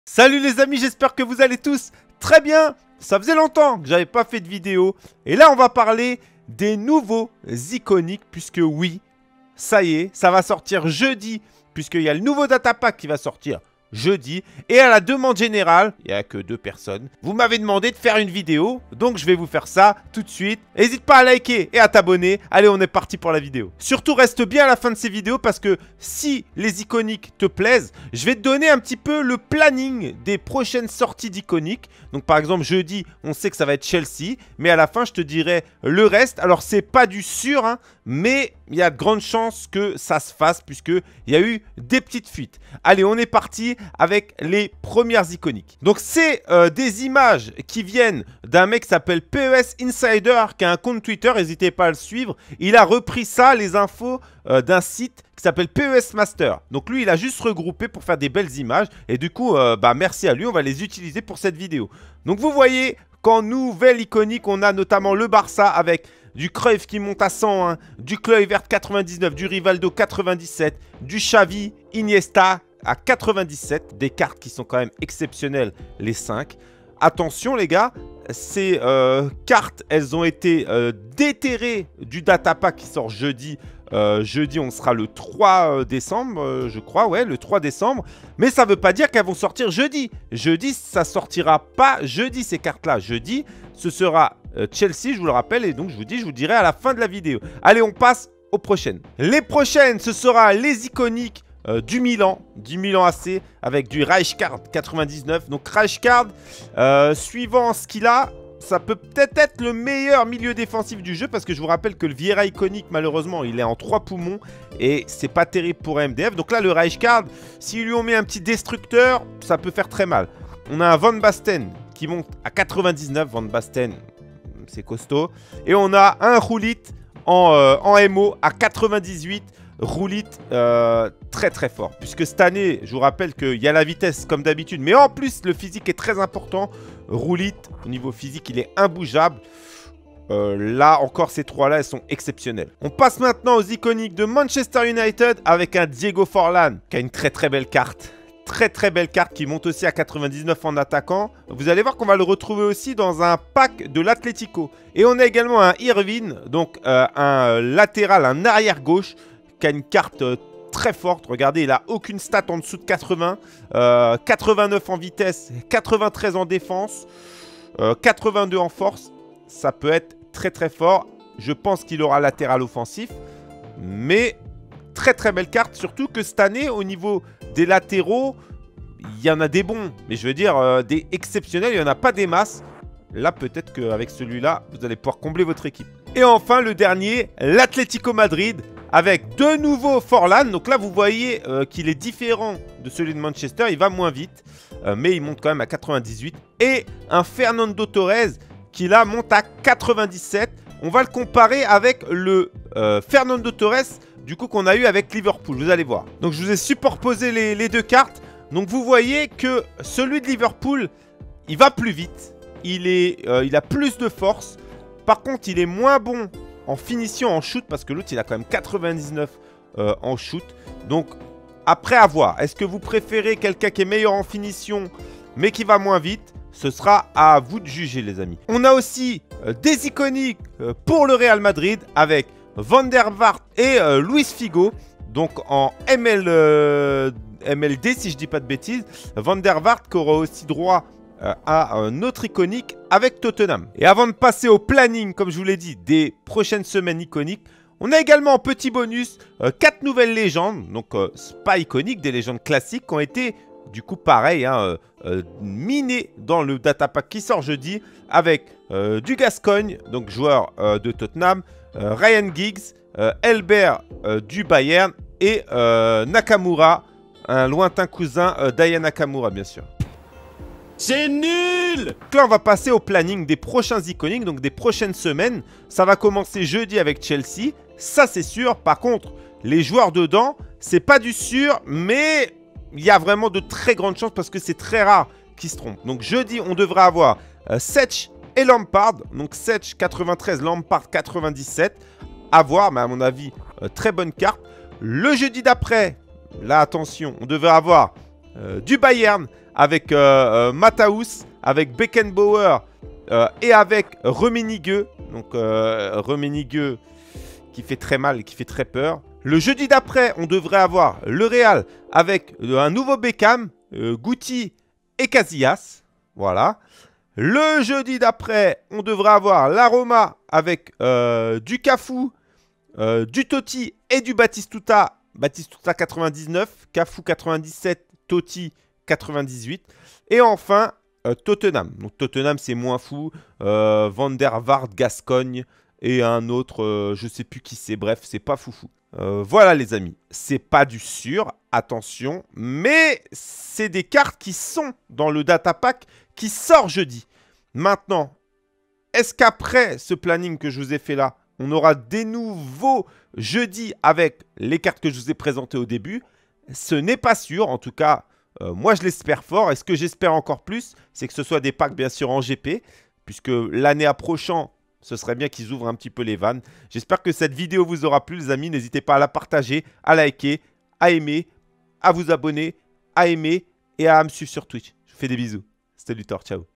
Salut les amis, j'espère que vous allez tous très bien. Ça faisait longtemps que j'avais pas fait de vidéo. Et là, on va parler des nouveaux iconiques. Puisque oui, ça y est, ça va sortir jeudi. Puisqu'il y a le nouveau datapack qui va sortir jeudi. Et à la demande générale, il n'y a que 2 personnes, vous m'avez demandé de faire une vidéo. Donc je vais vous faire ça tout de suite. N'hésite pas à liker et à t'abonner. Allez, on est parti pour la vidéo. Surtout, reste bien à la fin de ces vidéos parce que si les iconiques te plaisent, je vais te donner un petit peu le planning des prochaines sorties d'iconiques. Donc par exemple, jeudi, on sait que ça va être Chelsea. Mais à la fin, je te dirai le reste. Alors, c'est pas du sûr, hein, mais il y a de grandes chances que ça se fasse puisqu'il y a eu des petites fuites. Allez, on est parti avec les premières iconiques. Donc, c'est des images qui viennent d'un mec qui s'appelle PES Insider qui a un compte Twitter. N'hésitez pas à le suivre. Il a repris ça, les infos d'un site qui s'appelle PES Master. Donc, lui, il a juste regroupé pour faire des belles images. Et du coup, merci à lui. On va les utiliser pour cette vidéo. Donc, vous voyez qu'en nouvelle iconique, on a notamment le Barça avec du Cruyff qui monte à 101, du Kluivert 99, du Rivaldo 97, du Xavi, Iniesta à 97. Des cartes qui sont quand même exceptionnelles, les 5. Attention les gars, ces cartes, elles ont été déterrées du datapack qui sort jeudi. Jeudi, on sera le 3 décembre, je crois, ouais, le 3 décembre. Mais ça ne veut pas dire qu'elles vont sortir jeudi. Jeudi, ça sortira pas jeudi, ces cartes-là. Jeudi, ce sera Chelsea, je vous le rappelle. Et donc, je vous dirai à la fin de la vidéo. Allez, on passe aux prochaines. Les prochaines, ce sera les iconiques du Milan AC avec du Rijkaard 99. Donc, Rijkaard, suivant ce qu'il a, ça peut peut-être être le meilleur milieu défensif du jeu parce que je vous rappelle que le Vieira iconique, malheureusement, il est en 3 poumons et c'est pas terrible pour MDF. Donc là, le Rijkaard, s'ils lui ont mis un petit destructeur, ça peut faire très mal. On a un Van Basten qui monte à 99. Van Basten, c'est costaud. Et on a un Roulit en MO à 98. Roulit très très fort. Puisque cette année, je vous rappelle qu'il y a la vitesse comme d'habitude. Mais en plus, le physique est très important. Roulit, au niveau physique, il est imbougeable. Là, encore, ces 3-là, elles sont exceptionnelles. On passe maintenant aux iconiques de Manchester United avec un Diego Forlán qui a une très très belle carte. Très très belle carte qui monte aussi à 99 en attaquant. Vous allez voir qu'on va le retrouver aussi dans un pack de l'Atlético. Et on a également un Irvine, donc un latéral, un arrière gauche qui a une carte très forte. Regardez, il n'a aucune stat en dessous de 80. 89 en vitesse, 93 en défense, 82 en force. Ça peut être très très fort. Je pense qu'il aura latéral offensif. Mais très très belle carte. Surtout que cette année, au niveau des latéraux, il y en a des bons. Mais je veux dire, des exceptionnels, il n'y en a pas des masses. Là, peut-être qu'avec celui-là, vous allez pouvoir combler votre équipe. Et enfin, le dernier, l'Atlético Madrid. Avec de nouveau Forlán. Donc là, vous voyez qu'il est différent de celui de Manchester. Il va moins vite. Mais il monte quand même à 98. Et un Fernando Torres qui là monte à 97. On va le comparer avec le Fernando Torres du coup qu'on a eu avec Liverpool. Vous allez voir. Donc je vous ai superposé les 2 cartes. Donc vous voyez que celui de Liverpool, il va plus vite. Il a plus de force. Par contre, il est moins bon en finition, en shoot, parce que l'autre, il a quand même 99 en shoot. Donc, après à voir. Est-ce que vous préférez quelqu'un qui est meilleur en finition, mais qui va moins vite? Ce sera à vous de juger, les amis. On a aussi des iconiques pour le Real Madrid, avec Van der Vaart et Luis Figo. Donc, en MLD, si je dis pas de bêtises. Van der Vaart qui aura aussi droit à un autre iconique avec Tottenham. Et avant de passer au planning, comme je vous l'ai dit, des prochaines semaines iconiques, on a également en petit bonus 4 nouvelles légendes, donc pas iconiques, des légendes classiques qui ont été du coup pareil, hein, minées dans le datapack qui sort jeudi avec du Gascogne, donc joueur de Tottenham, Ryan Giggs, Elber du Bayern et Nakamura, un lointain cousin d'Aya Nakamura bien sûr. C'est nul! Donc là, on va passer au planning des prochains iconiques, donc des prochaines semaines. Ça va commencer jeudi avec Chelsea, ça c'est sûr. Par contre, les joueurs dedans, c'est pas du sûr, mais il y a vraiment de très grandes chances parce que c'est très rare qu'ils se trompent. Donc jeudi, on devrait avoir Setch et Lampard. Donc Setch 93, Lampard 97. À voir, mais à mon avis, très bonne carte. Le jeudi d'après, là attention, on devrait avoir du Bayern avec Matthaus, avec Beckenbauer et avec Rummenigge. Donc Rummenigge qui fait très mal et qui fait très peur. Le jeudi d'après, on devrait avoir le Real avec un nouveau Beckham, Guti et Casillas. Voilà. Le jeudi d'après, on devrait avoir la Roma avec du Cafu, du Totti et du Batistuta. Batistuta 99, Cafu 97, Totti 98. Et enfin, Tottenham. Donc Tottenham, c'est moins fou. Van der Vaart, Gascogne et un autre, je sais plus qui c'est. Bref, c'est pas foufou. Voilà les amis, c'est pas du sûr, attention, mais c'est des cartes qui sont dans le data pack qui sort jeudi. Maintenant, est-ce qu'après ce planning que je vous ai fait là, on aura des nouveaux jeudi avec les cartes que je vous ai présentées au début? Ce n'est pas sûr, en tout cas, moi je l'espère fort. Et ce que j'espère encore plus, c'est que ce soit des packs bien sûr en GP, puisque l'année approchant, ce serait bien qu'ils ouvrent un petit peu les vannes. J'espère que cette vidéo vous aura plu, les amis. N'hésitez pas à la partager, à liker, à aimer, à vous abonner, à aimer et à me suivre sur Twitch. Je vous fais des bisous. C'était Luthor, ciao.